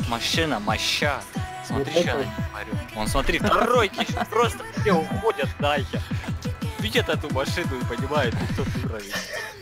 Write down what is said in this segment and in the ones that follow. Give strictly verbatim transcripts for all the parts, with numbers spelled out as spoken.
Машина, моща. Смотри, Вот что я это. на них говорю. Вон, смотри, второй еще просто все уходят нахер. Видят эту машину и понимают, кто уровень.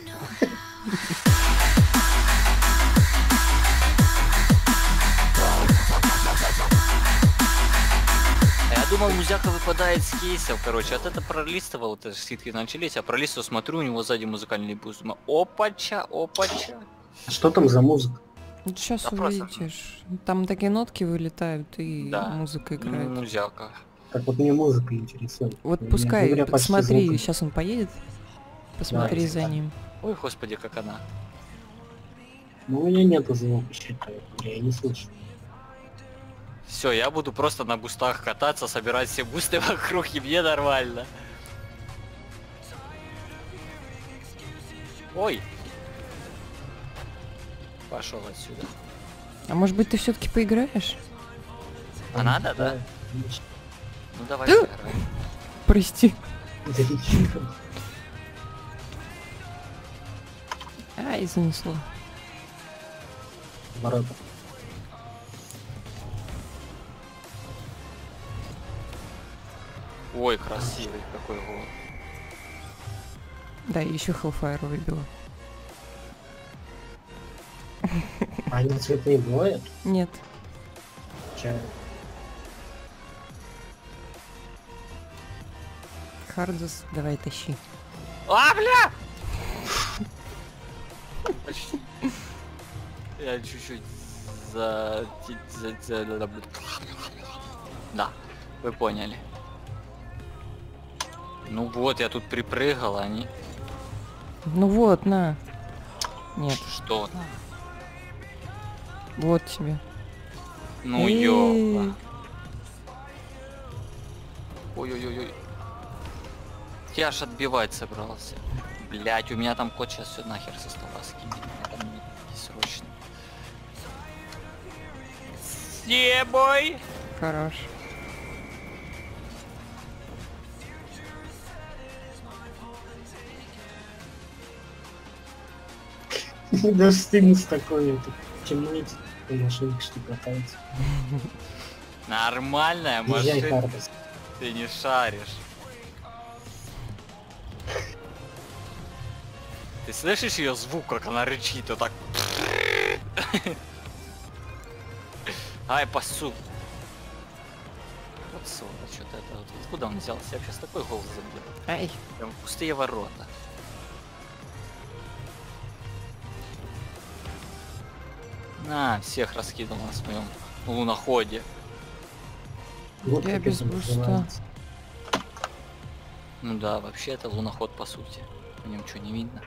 Я думал, музяка выпадает с кейсов, короче, от это пролистывал, это скидки начались, а пролистывал, смотрю, у него сзади музыкальный буст. Опача, опача. А что там за музыка? Сейчас Да просто- увидишь. Там такие нотки вылетают и Да. музыка играет. Музяка. Так вот мне музыка интересует. Вот Я, пускай, говоря, почти посмотри, звуком. сейчас он поедет. Посмотри Да, за да. ним. Ой, господи, как она. Ну, у меня нету звука, считаю. Я не слышу. Все, я буду просто на бустах кататься, собирать все бусты вокруг, и мне нормально. Ой. Пошел отсюда. А может быть ты все-таки поиграешь? А надо, да? Конечно. Ну давай сыграем. Прости. Да ничего. Ай, занесло. Ворота. Ой, красивый какой гол. Да, еще Hellfire выбила. А они цветные бывают? Нет. Чай. Хардус, давай тащи. А, бля! Почти. Я чуть-чуть за... за- за- Да, вы поняли. Ну вот, я тут припрыгал, а они... Ну вот, на. Нет, Что? вот тебе. Ну Эй. ёпа. Ой-ой-ой-ой. Я ж отбивать собрался. Блять, у меня там кот сейчас все нахер со стола скинет. Это мне срочно. Себой! Хорош. Даже стыдно с такой вот темнеть по машинке, что катается. Нормальная Езжай, машина. Хардус. Ты не шаришь. Ты слышишь ее звук, как она рычит, вот так. Ай, пасу. Вот сука, что-то это вот. Откуда он взялся? Я сейчас такой голос забил. Ай. Прям пустые ворота. На, всех раскидал на своем луноходе. Вот Я как без это буста. называется. Ну да, вообще это луноход по сути. В нем что, не видно?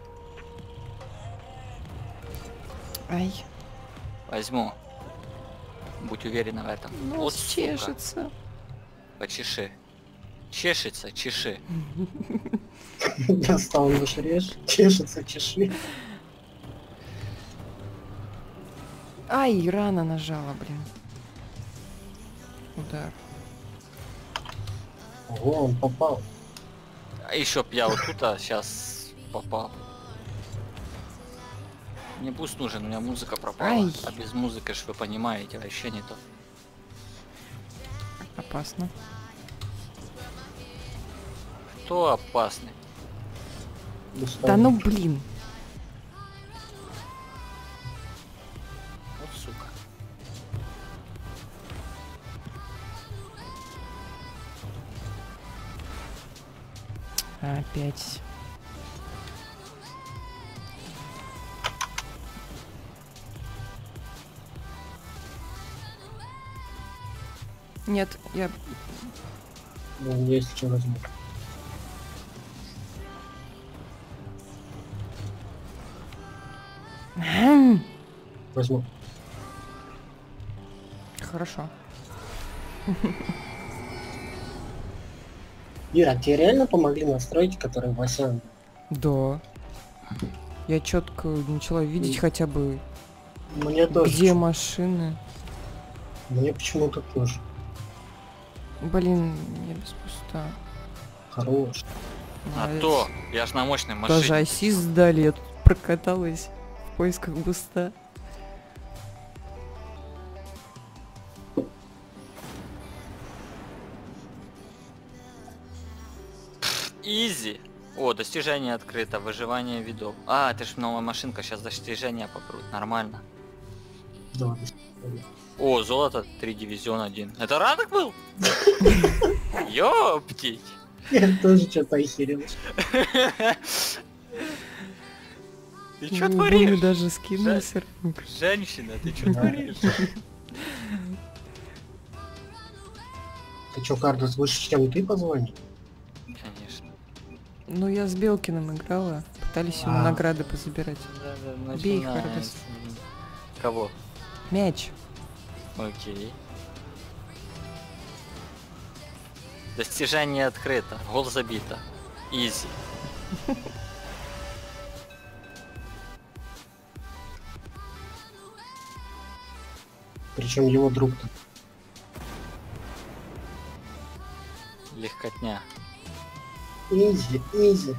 Ай. Возьму. Будь уверена в этом. Ну, Вот сука. чешется. Почеши. Чешется, чеши. Достал нож, режь, чешется, чеши. Ай, рано нажала, блин. Удар. Ого, он попал. А еще б я вот тут, а сейчас попал. Мне буст нужен, у меня музыка пропала. Ай. А без музыки, ж вы понимаете, вообще не то. Опасно. Кто опасный? Да ну блин. Вот сука. Опять. Нет, я... Ну, есть что возьму. Возьму. Хорошо. Ира, тебе реально помогли настройки, которые Вася? Да. Я четко начала видеть М. хотя бы, Мне тоже. где машины. Мне почему-то тоже. Блин, я без пуста. Хорош. А Молодец. то, я ж на мощной машине. Даже ассист сдали, я тут прокаталась в поисках буста. Изи. О, достижение открыто, выживание видов. А, это ж новая машинка, сейчас достижения попрут, нормально. Да. О, золото, три дивизион один. Это ранг был? Ёптить. Я тоже что-то охерел. Ты чё Ну, творишь? Бумми даже скинулся. Женщина, ты чё творишь? Ты чё, Кардос, выше, чем ты позвонил? Конечно. Ну, я с Белкиным играла. Пытались ему А. награды позабирать. Да-да, Бей, начинается. Хардас. Кого? Мяч. Окей. Достижение открыто. Гол забито. Изи. Причем его друг-то. Легкотня. Изи, изи.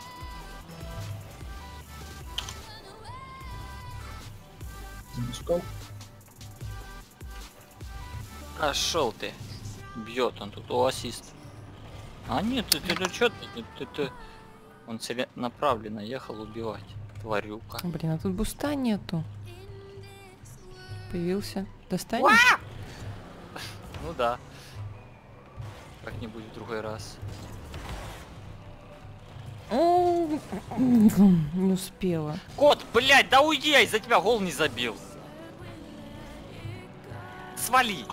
Запускал. Пошел ты. Бьет он тут. О, ассист. А нет, ты, ты, ну чё ты, ты, ты, ты. Он целенаправленно ехал убивать. Тварюка. Блин, а тут буста нету. Появился. Достанешь? Ну да. Как-нибудь в другой раз. О, не успела. Кот, блядь, да уйди, я из-за тебя гол не забил. Свали.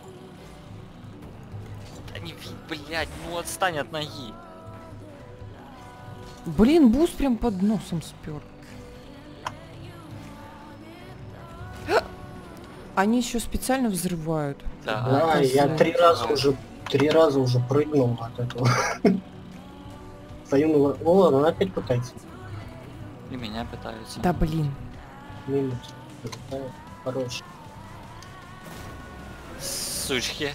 Да не ви- блядь, ну отстань от ноги. Блин, буст прям под носом спер. Они еще специально взрывают. Да. Да, я оказывается. три раза уже, три раза уже прыгнул от этого. Стою на... О, ладно, она опять пытается. И меня пытаются. Да блин. Минус. Да, хорош. Сучки.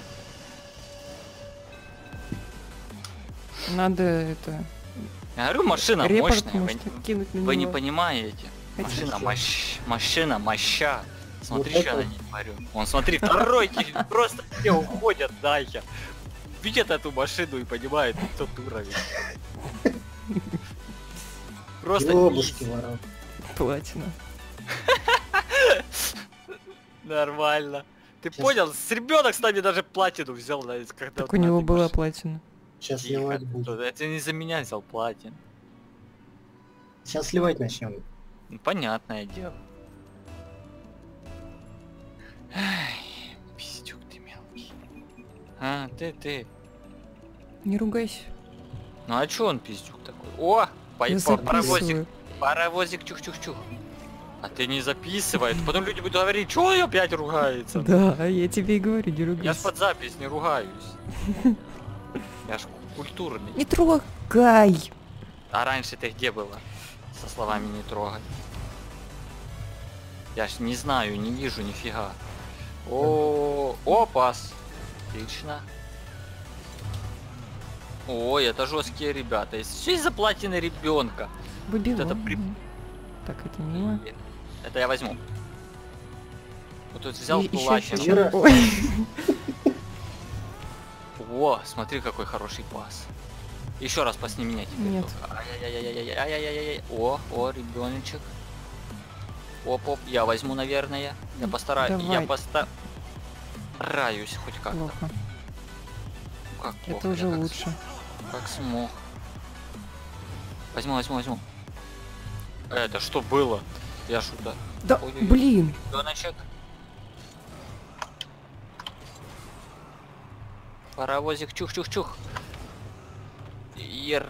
Надо это... Я говорю, машина Репорт мощная. Вы, может кинуть на вы не него. понимаете. Хотя Машина что? мощ... Машина моща. Смотри, Вот что это- я на ней творю. Он, смотри, второй киль, просто все уходят нахер. Видят эту машину и понимают, кто уровень. Просто Ёбушки, изи. ворот. Платина. Нормально. Ты Сейчас. понял? С ребенок с нами даже платину взял, да, из- когда Так вот у на него этой была машине. платина. Сейчас Тихо. сливать буду. Это не за меня взял платин. Сейчас сливать начнем. Ну, понятное дело. Ай, пиздюк ты мелкий. А, ты, ты. Не ругайся. Ну а чё он пиздюк такой? О, по, Я по- паровозик, записываю. паровозик, чух-чух-чух. А ты не записывай, потом люди будут говорить, чё он опять ругается? Да, я тебе и говорю, не Я ж ругайся. под запись не ругаюсь. Я ж культурный. Не трогай! А раньше ты где была? Со словами не трогай. Я ж не знаю, не вижу нифига. О, о, пас. Отлично. Ой, это жесткие ребята. Все из-за платины ребенка. Выбивай. это при- Так, это мимо. Это я возьму. Вот тут взял И- ещё, платину. ещё, Ира. ещё. Ой. О, смотри, какой хороший пас. Еще раз пасни меня теперь. Нет. только. Ай-яй-яй-яй-яй-яй-яй-яй. О, о, ребеночек. Оп-оп, я возьму, наверное. Я постараюсь. Я Давай. постараюсь хоть как-то. Плохо. Как Это плохо, я уже как лучше. с- Как смог. Возьму, возьму, возьму. Это что было? Я шутка. Да, Ой-ой-ой. блин. Ребеночек. Паровозик, чух-чух-чух. Ир...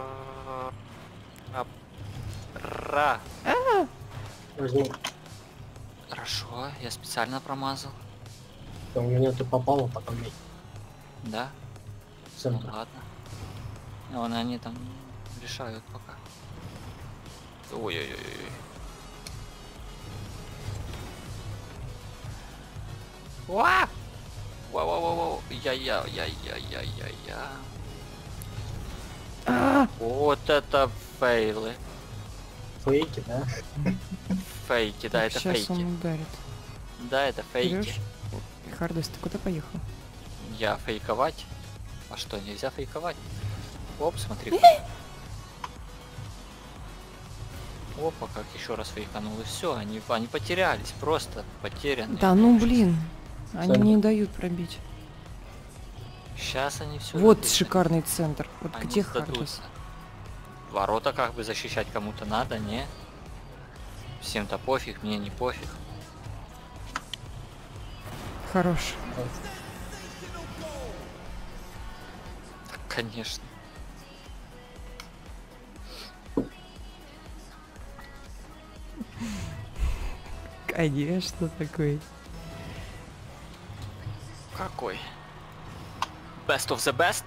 Ра- Ра. Возьму. Хорошо, я специально промазал. Да, у меня ты попала, потом я Да? в Ну центр. ладно. Вон они там решают пока. Ой-ой-ой. Уа! Вау-вау-вау. Я-я-я-я-я-я-я. А, Вот это фейлы. Фейки, да? Фейки, да, это сейчас фейки. он ударит. Да, это фейки. Берешь? Хардес, ты куда поехал? Я фейковать? А что, нельзя фейковать? Оп, смотри. Опа, как еще раз фейканул, и все, они, они потерялись, просто потеряны. Да ну блин. Они Центр. не дают пробить. Сейчас они все. Вот шикарный центр. Вот Они где сдадутся. Хардус? Ворота как бы защищать кому-то надо, не? Всем-то пофиг, мне не пофиг. Хорош. Так, конечно. Конечно, такой. Какой? Best of the best?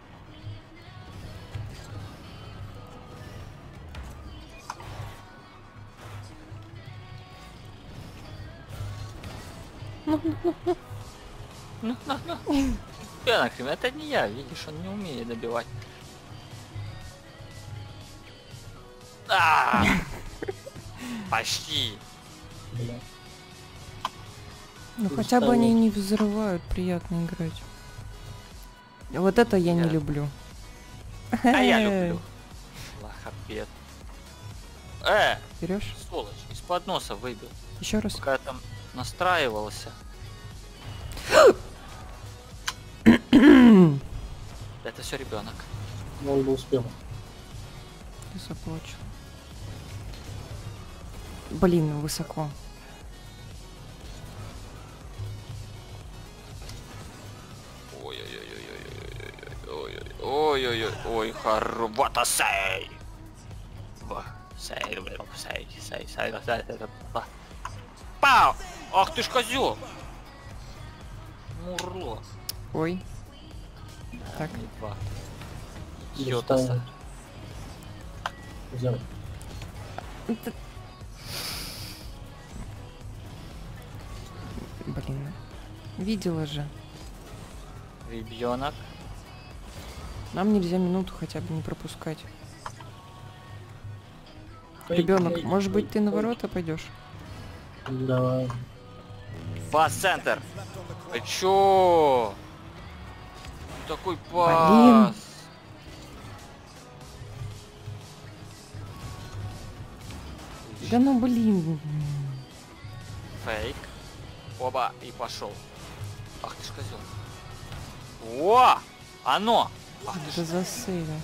Ну, на, на. Я нахрен, это не я, видишь, он не умеет добивать. А! Почти. Бля. Ну Ты хотя бы вставил. они не взрывают, приятно играть. Вот это я не Я- люблю. А я люблю. Лохопед. Э, Берешь? сволочь, из-под носа выбил. Еще раз. Пока я там настраивался. Это все ребенок. Ну, он бы успел. Ты заплачу. Блин, высоко. Ой-ой-ой-ой-ой-ой-ой-ой-ой-ой-ой, ой, хоро... Вот а сей! Во, сей, сей, сей, сей, сей, пау! Ах ты ж козел! Мурло. Ой. Так. Не два. Не Йотаса. вставил. Взял. Это- Блин. Видела же. Ребенок. Нам нельзя минуту хотя бы не пропускать. Фейк, Ребенок, фейк, может быть, фейк, ты на фейк. ворота пойдешь? Давай. Пас-центр. А чё? Такой Блин. пас. Да ну блин. Фейк. Оба, и пошел. Ах ты ж козел. О! Оно! Ах ты Это ж... засейвил.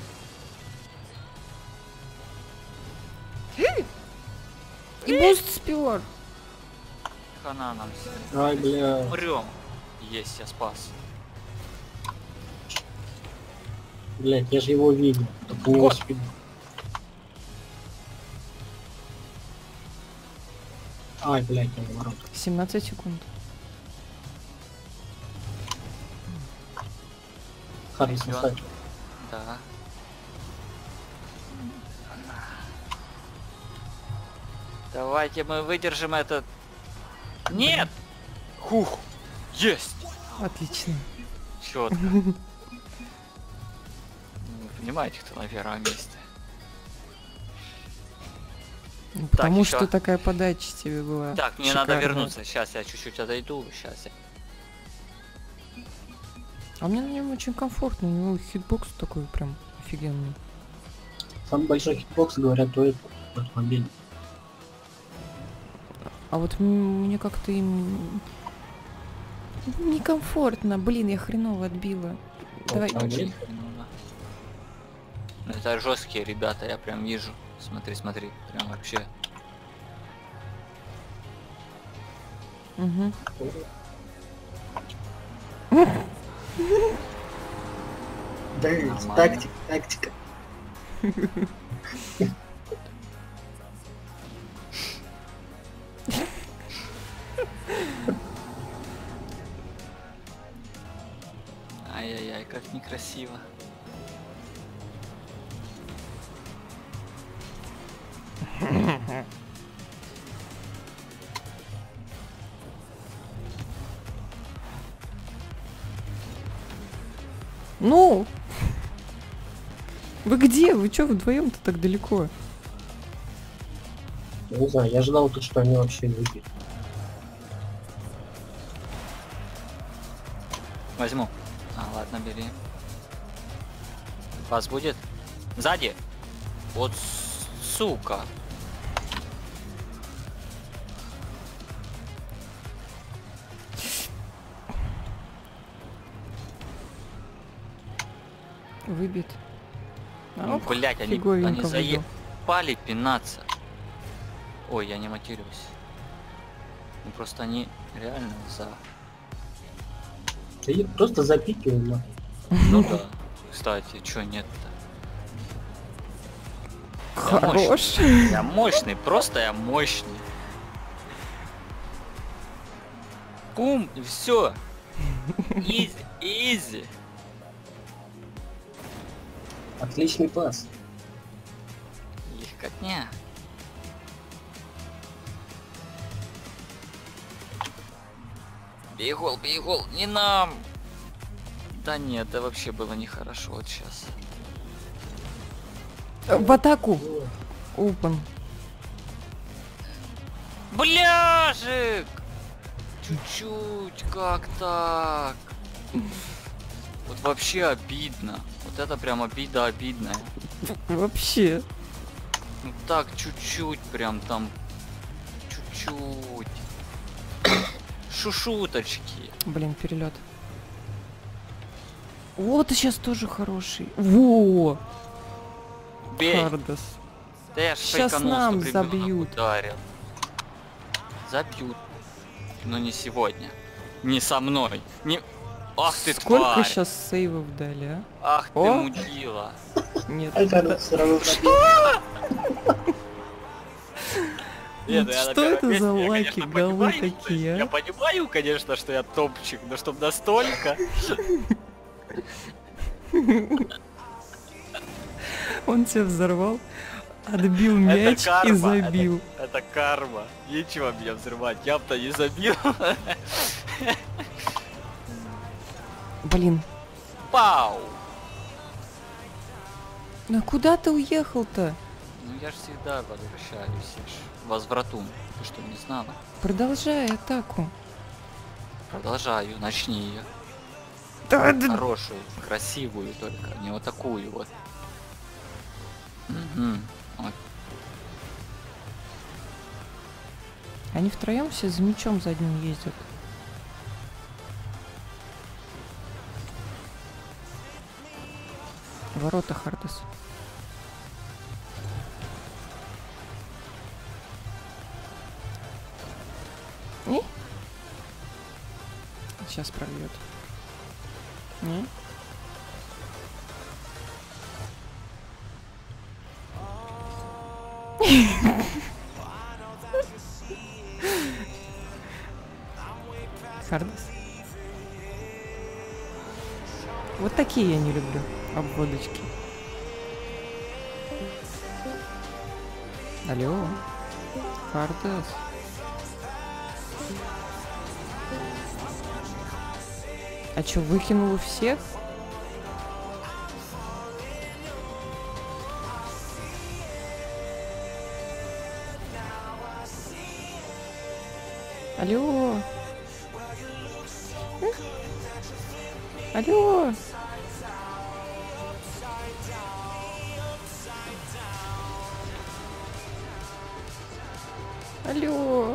И буст спер. Хана нам. Ай, бля. Умрем. Есть, я спас. Блять, я же его видел. Только не Вот. успел. Ай, блять, я на ворот. семнадцать секунд. Харрис, Ребёнок. оставь. Да. Давайте мы выдержим этот. Нет! Хух! Есть! Отлично. Чётко. Ну, вы понимаете, кто на первом месте. Ну, Потому ещё. что такая подача тебе была. Так, мне надо шикарная. вернуться. Сейчас я чуть-чуть отойду. Сейчас я. А мне на нем очень комфортно. У него хитбокс такой прям офигенный. Самый большой хитбокс, говорят, то это автомобиль. А вот м- мне как-то им некомфортно. Блин, я хреново отбила. Давай. Автомобиль. Очень хреново. Это жесткие ребята, я прям вижу. Смотри, смотри. Прям вообще. Угу. Да, Нормально. тактика, тактика. Ай-яй-яй, как некрасиво. Ну! Вы где? Вы чё вдвоем-то так далеко? Я не знаю, я ожидал тут, что они вообще выпьют. Возьму. А, ладно, бери. Пас будет? Сзади. Вот с- сука. Выбит. Ну, Ох, блять, они, фиговенько они выбил. заебали пинаться. Ой, я не матерюсь. Ну просто они реально за... Да их просто запикиваем, нахуй. Ну да. Кстати, чё нет-то? Я Хорош. мощный. Я мощный, просто я мощный. Пум, и все. Изи, изи. Отличный пас. Легкотня. Бей гол, бей гол, не нам. Да нет, это вообще было нехорошо вот сейчас. В атаку. Опен. Бляжик! Чуть-чуть, как так? Вот вообще обидно. Вот это прям обида обидная. Вообще. Ну так, чуть-чуть прям там. Чуть-чуть. Шушуточки. Блин, перелет. Вот и сейчас тоже хороший. Во! Бей. Хардас. Да я ж Щас фейканул, нам чтоб ребёнок забьют. ударил. Забьют. Но не сегодня. Не со мной. Не... Ах ты Сколько тварь. сейчас сейвов дали, а? Ах ты О! мудила. Нет. Это все равно забил. Нет, Ну я на что первом это месте, за я, лайки, конечно, голы понимаю, такие, а? Я понимаю, конечно, что я топчик, но чтоб настолько. Он тебя взорвал, отбил Это мяч карма. и забил. Это, это карма. Нечего меня взрывать. Я-то не забил. Блин, Пау! ну куда ты уехал-то? Ну я ж всегда возвращаюсь. Я ж возвратум. Ты что, не знала? Продолжай атаку. Продолжаю. Начни ее. Да, да. Хорошую, красивую только. Не вот такую вот. Угу. Вот. Они втроем все за мячом задним ездят. Ворота, Хардас. Не? Сейчас прольет. Не? Хардас. Вот такие я не люблю обводочки. Алло, Хардас. А чё, выкинул всех? Алло. М? Алло. Алло.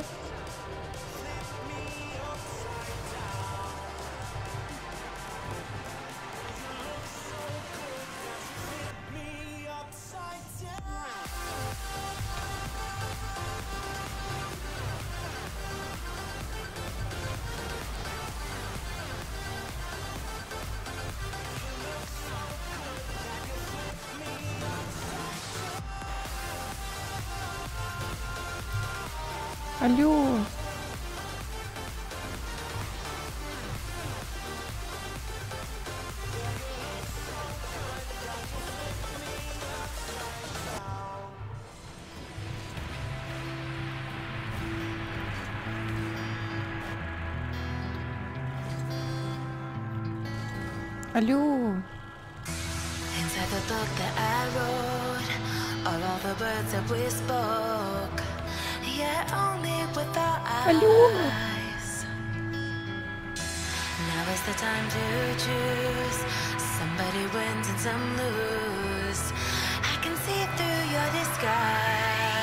Алло. Алло. Inside the book that I wrote, all of the words that we spoke, yet only with our Алло. eyes. Now is the time to choose. Somebody wins and some lose. I can see through your disguise.